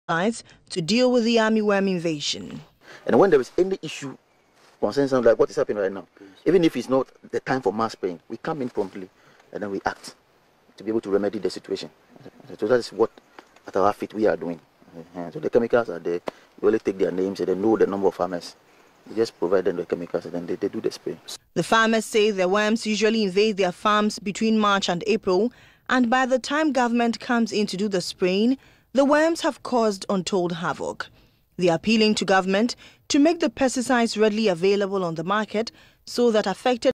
to deal with the armyworm invasion. And when there is any issue concerning something like what is happening right now, even if it's not the time for mass spraying, we come in promptly and then we act to be able to remedy the situation. So that is what at our outfit we are doing. So the chemicals are there. We only take their names and they know the number of farmers. We just provide them the chemicals and then they do the spray. The farmers say the worms usually invade their farms between March and April, and by the time government comes in to do the spraying, the worms have caused untold havoc. They are appealing to government to make the pesticides readily available on the market so that affected